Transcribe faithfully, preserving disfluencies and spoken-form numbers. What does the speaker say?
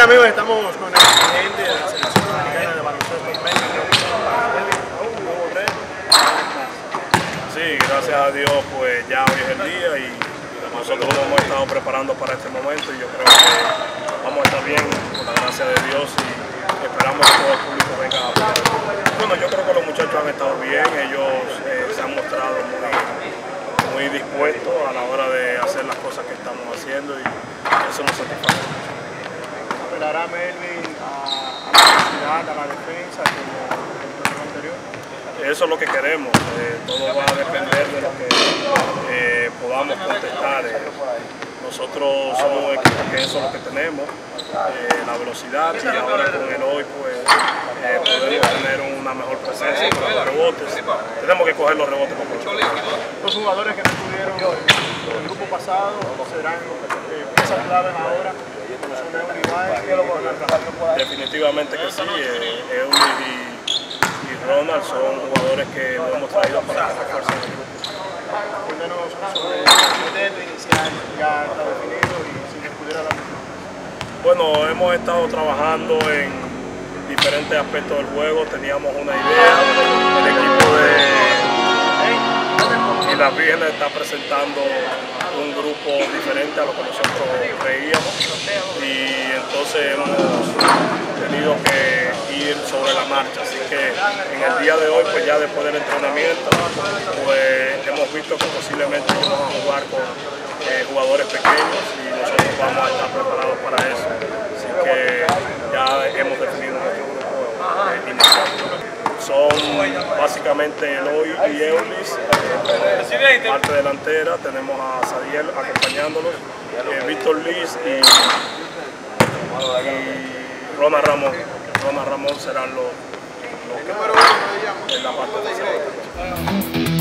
Bien amigos, estamos con el presidente de la Selección Dominicana de Baloncesto en México. Sí, gracias a Dios pues ya hoy es el día y nosotros nos hemos estado preparando para este momento y yo creo que vamos a estar bien con la gracia de Dios y esperamos que todo el público venga a apoyar. Bueno, yo creo que los muchachos han estado bien, ellos eh, se han mostrado muy, muy dispuestos a la hora de hacer las cosas que estamos haciendo y eso nos satisface. ¿Apelará Melvin a, a la velocidad, a la defensa como el torneo anterior? Eso es lo que queremos, eh, todo va a depender de lo que eh, podamos contestar. Eh, nosotros somos un equipo que eso es lo que tenemos, eh, la velocidad, y ahora con el hoy pues eh, podemos tener una mejor presencia con los rebotes. Tenemos que coger los rebotes con mucho. Los jugadores que no estuvieron en el grupo pasado serán eh, piezas claves ahora. Definitivamente que sí, eh, Eulis y, y Ronald son jugadores que lo hemos traído para reforzar el grupo. Al menos sobre el quinteto inicial ya está definido y si nos pudiera dar. Bueno, hemos estado trabajando en diferentes aspectos del juego, teníamos una idea, el equipo de y las Vírgenes está presentando un grupo diferente a lo que nosotros creíamos y entonces hemos tenido que ir sobre la marcha, así que en el día de hoy pues ya después del entrenamiento pues hemos visto que posiblemente vamos a jugar con eh, jugadores pequeños y nosotros vamos a estar preparados para eso, así que ya hemos definido nuestro grupo eh, inicial. Son básicamente Eloy y Eulis, eh, parte delantera, tenemos a Sadiel acompañándolos, eh, Víctor Liz y, y Ronald Ramón. Ronald Ramón serán los, los que en la parte de